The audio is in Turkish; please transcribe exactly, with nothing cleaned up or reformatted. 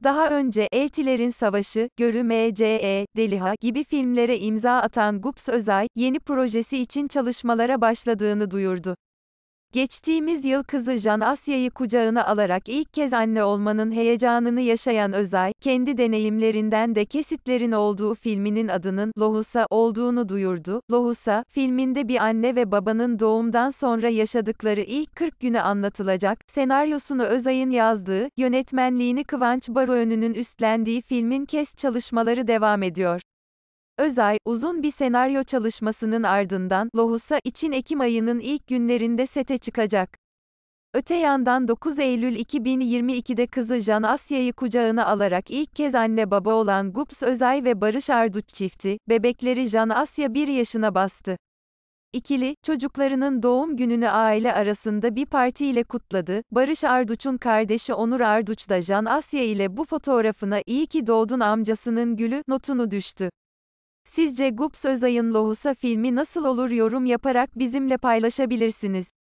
Daha önce Eltilerin Savaşı, Görü M C E, Deliha gibi filmlere imza atan Gups Özay, yeni projesi için çalışmalara başladığını duyurdu. Geçtiğimiz yıl kızı Jan Asya'yı kucağına alarak ilk kez anne olmanın heyecanını yaşayan Özay, kendi deneyimlerinden de kesitlerin olduğu filminin adının Lohusa olduğunu duyurdu. Lohusa, filminde bir anne ve babanın doğumdan sonra yaşadıkları ilk kırk günü anlatılacak, senaryosunu Özay'ın yazdığı, yönetmenliğini Kıvanç Baroğlu'nun üstlendiği filmin kes çalışmaları devam ediyor. Özay, uzun bir senaryo çalışmasının ardından, Lohusa için Ekim ayının ilk günlerinde sete çıkacak. Öte yandan dokuz Eylül iki bin yirmi ikide kızı Jan Asya'yı kucağına alarak ilk kez anne baba olan Gups Özay ve Barış Arduç çifti, bebekleri Jan Asya bir yaşına bastı. İkili, çocuklarının doğum gününü aile arasında bir partiyle kutladı. Barış Arduç'un kardeşi Onur Arduç da Jan Asya ile bu fotoğrafına "İyi ki doğdun amcasının gülü" notunu düştü. Sizce Gups Özay'ın Lohusa filmi nasıl olur, yorum yaparak bizimle paylaşabilirsiniz.